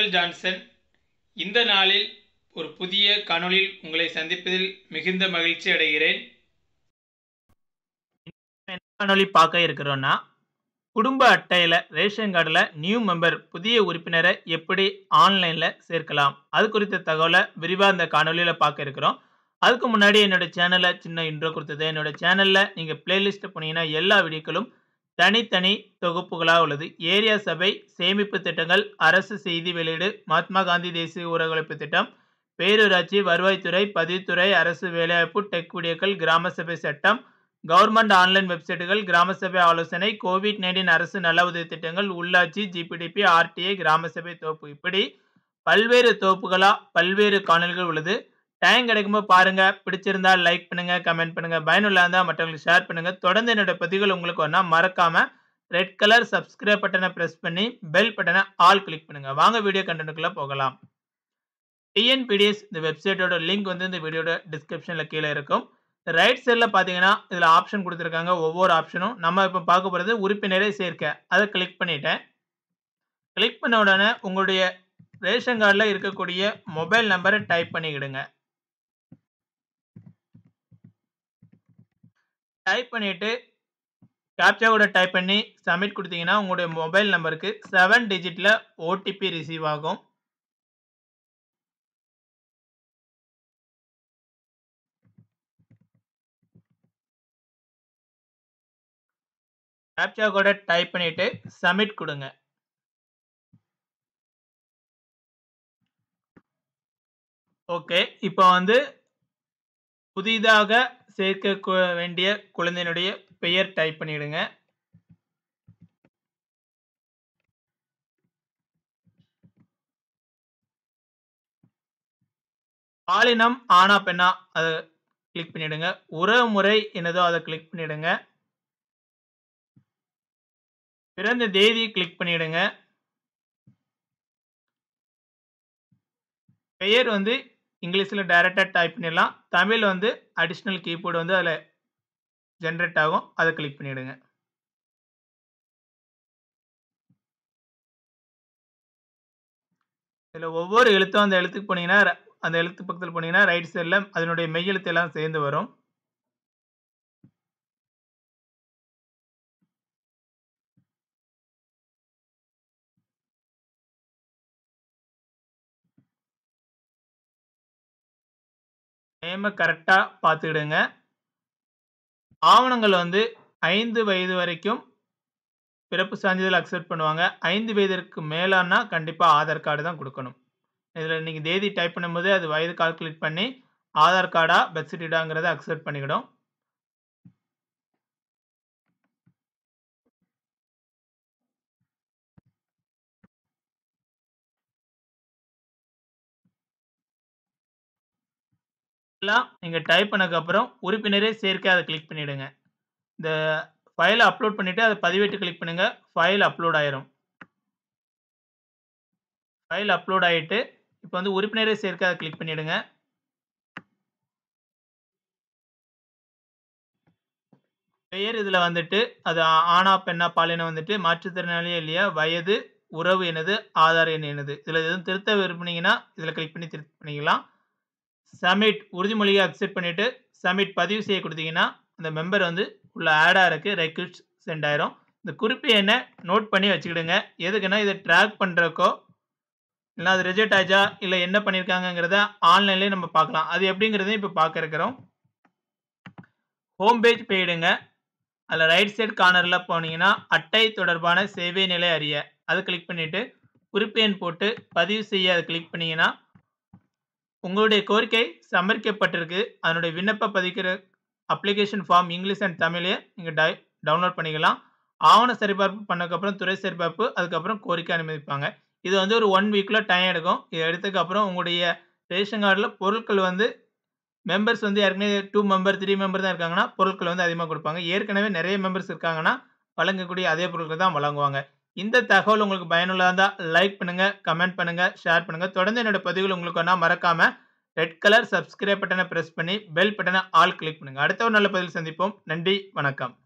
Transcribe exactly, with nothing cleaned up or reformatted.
உங்கள் ஜான்சன். இந்த நாளில் ஒரு புதிய காணொளியில் உங்களை சந்திப்பதில் மிகுந்த மகிழ்ச்சி அடைகிறேன். என்ன காணொளி பார்க்க இருக்கிறோம்னா, குடும்ப அட்டையில ரேஷன் கார்டில் நியூ மெம்பர் புதிய உறுப்பினரை எப்படி ஆன்லைனில் சேர்க்கலாம், அது குறித்த தகவலை விரிவாக இந்த காணொலியில் பார்க்க இருக்கிறோம். அதுக்கு முன்னாடி என்னோட சேனலை சின்ன இன்ட்ரோ கொடுத்தது. என்னோட சேனலில் நீங்கள் பிளேலிஸ்ட் போனீங்கன்னா எல்லா வீடியோக்களும் தனித்தனி தொகுப்புகளாக உள்ளது. ஏரியா சபை, சேமிப்பு திட்டங்கள், அரசு செய்தி வெளியீடு, மகாத்மா காந்தி தேசிய ஊரகவழைப்பு திட்டம், பேரூராட்சி, வருவாய்த்துறை, பதிவுத்துறை, அரசு வேலைவாய்ப்பு, டெக் வீடியோக்கள், கிராம சபை சட்டம், கவர்மெண்ட் ஆன்லைன் வெப்சைட்டுகள், கிராம சபை ஆலோசனை, கோவிட் நைன்டீன் அரசு நல உதவி திட்டங்கள், உள்ளாட்சி, ஜிபிடிபி, ஆர்டிஐ, கிராம சபை தொகுப்பு, இப்படி பல்வேறு தொகுப்புகளா பல்வேறு காணொலிகள் உள்ளது. டைம் கிடைக்கும்போது பாருங்க. பிடிச்சிருந்தா லைக் பண்ணுங்க, கமெண்ட் பண்ணுங்க. பயனுள்ள இருந்தால் மற்றவங்களுக்கு ஷேர் பண்ணுங்க. தொடர்ந்து என்னோட பதிவுகள் உங்களுக்கு வரணும். மறக்காம ரெட் கலர் சப்ஸ்கிரைப் பட்டனை பிரஸ் பண்ணி பெல் பட்டனை ஆல் கிளிக் பண்ணுங்க. வாங்க வீடியோ கண்டென்ட்டுக்குள்ள போகலாம். டிஎன்பிடிஎஸ் இந்த வெப்சைட்டோட லிங்க் வந்து இந்த வீடியோட டிஸ்கிரிப்ஷன்ல கீழே இருக்கும். ரைட் சைடில் பார்த்தீங்கன்னா இதில் ஆப்ஷன் கொடுத்துருக்காங்க. ஒவ்வொரு ஆப்ஷனும் நம்ம இப்போ பார்க்க போகிறது உறுப்பினரை சேர்க்க. அதை கிளிக் பண்ணிட்டேன். கிளிக் பண்ண உடனே உங்களுடைய ரேஷன் கார்டில் இருக்கக்கூடிய மொபைல் நம்பரை டைப் பண்ணிக்கிடுங்க. டைப் பண்ணிட்டு கேப்சா கூட டைப் பண்ணி சப்மிட் கொடுத்தீங்கன்னா உங்களுடைய மொபைல் நம்பருக்கு செவன் டிஜிட்ல ஓடிபி ரிசீவ் ஆகும். கேப்சா கூட டைப் பண்ணிட்டு சப்மிட் கொடுங்க. ஓகே, இப்போ வந்து புதிதாக சேர்க்க வேண்டிய குழந்தையினுடைய பெயர் டைப் பண்ணிடுங்க. பாலினம் ஆனா பெண்ணா அதை கிளிக் பண்ணிடுங்க. உறவு முறை என்னதோ அதை கிளிக் பண்ணிடுங்க. பிறந்த தேதி கிளிக் பண்ணிடுங்க. பெயர் வந்து இங்கிலீஷில் டைரெக்டாக டைப் பண்ணிடலாம். தமிழ் வந்து அடிஷ்னல் கீபோர்டு வந்து அதில் ஜென்ரேட் ஆகும். அதை கிளிக் பண்ணிவிடுங்க. இதில் ஒவ்வொரு எழுத்தும் அந்த எழுத்துக்கு போனீங்கன்னா அந்த எழுத்து பக்கத்தில் போனீங்கன்னா ரைட் சைடில் அதனுடைய மெய் எழுத்து எல்லாம் சேர்ந்து வரும். நேம கரெக்டாக பார்த்துக்கிடுங்க. ஆவணங்கள் வந்து ஐந்து வயது வரைக்கும் பிறப்பு சான்றிதழ் அக்செப்ட் பண்ணுவாங்க. ஐந்து வயதிற்கு மேலானா கண்டிப்பாக ஆதார் கார்டு தான் கொடுக்கணும். இதில் நீங்கள் தேதி டைப் பண்ணும்போது அது வயது கால்குலேட் பண்ணி ஆதார் கார்டா பர்த் சர்டிஃபிகேட்டாங்கிறத அக்செப்ட் பண்ணிக்கிடும். எல்லாம் நீங்கள் டைப் பண்ணதுக்கப்புறம் உறுப்பினரே சேர்க்க அதை கிளிக் பண்ணிவிடுங்க. இந்த ஃபைலை அப்லோட் பண்ணிவிட்டு அதை பதிவேட்டு கிளிக் பண்ணுங்கள். ஃபைல் அப்லோட் ஆயிரும். ஃபைல் அப்லோட் ஆகிட்டு இப்போ வந்து உறுப்பினரே சேர்க்க அதை கிளிக் பண்ணிவிடுங்க. பெயர் இதில் வந்துட்டு அது ஆனா பெண்ணா பாலினம் வந்துட்டு மாற்றுத்திறனாளியே இல்லையா, வயது, உறவு என்னது, ஆதார் எண் என்னது, இதில் எதுவும் திருத்த விரும்புனீங்கன்னா இதில் கிளிக் பண்ணி திருத்த பண்ணிக்கலாம். சப்மிட் உறுதிமொழியை அக்செப்ட் பண்ணிவிட்டு சப்மிட் பதிவு செய்ய கொடுத்தீங்கன்னா அந்த மெம்பர் வந்து உள்ள ஆடாக இருக்குது. ரெக்வெஸ்ட் சென்ட் ஆயிரும். இந்த குறிப்பு என்ன நோட் பண்ணி வச்சுக்கிடுங்க. எதுக்குன்னா இதை ட்ராக் பண்ணுறக்கோ இல்லை அது ரிஜெக்ட் ஆச்சா இல்லை என்ன பண்ணியிருக்காங்கிறத ஆன்லைன்லேயே நம்ம பார்க்கலாம். அது எப்படிங்கிறதையும் இப்போ பார்க்க இருக்கிறோம். ஹோம் பேஜ் போயிடுங்க. அதில் ரைட் சைடு கார்னரில் போனீங்கன்னா அட்டை தொடர்பான சேவை நிலை அறிய அதை கிளிக் பண்ணிவிட்டு குறிப்பு எண் போட்டு பதிவு செய்ய அதை கிளிக் பண்ணிங்கன்னா உங்களுடைய கோரிக்கை சமர்ப்பிக்கப்பட்டிருக்கு. அதனுடைய விண்ணப்ப பதிக்கிற அப்ளிகேஷன் ஃபார்ம் இங்கிலீஷ் அண்ட் தமிழே நீங்கள் டை டவுன்லோட் பண்ணிக்கலாம். ஆவண சரிபார்ப்பு பண்ணதுக்கப்புறம் துறை சரிபார்ப்பு, அதுக்கப்புறம் கோரிக்கை அனுமதிப்பாங்க. இது வந்து ஒரு ஒன் வீக்கில் டைம் எடுக்கும். இது எடுத்ததுக்கப்புறம் உங்களுடைய ரேஷன் கார்டில் பொருட்கள் வந்து மெம்பர்ஸ் வந்து ஏற்கனவே டூ மெம்பர் த்ரீ மெம்பர் தான் இருக்காங்கன்னா பொருட்கள் வந்து அதிகமாக கொடுப்பாங்க. ஏற்கனவே நிறைய மெம்பர்ஸ் இருக்காங்கன்னா வழங்கக்கூடிய அதே பொருட்கள் தான் வழங்குவாங்க. இந்த தகவல் உங்களுக்கு பயனுள்ளதாக இருந்தால் லைக் பண்ணுங்கள், கமெண்ட் பண்ணுங்கள், ஷேர் பண்ணுங்கள். தொடர்ந்து என்னோட பதிவுகள் உங்களுக்கு வேணா மறக்காமல் ரெட் கலர் சப்ஸ்கிரைப் பட்டனை ப்ரெஸ் பண்ணி பெல் பட்டனை ஆல் கிளிக் பண்ணுங்கள். அடுத்த ஒரு நல்ல பதிவில் சந்திப்போம். நன்றி, வணக்கம்.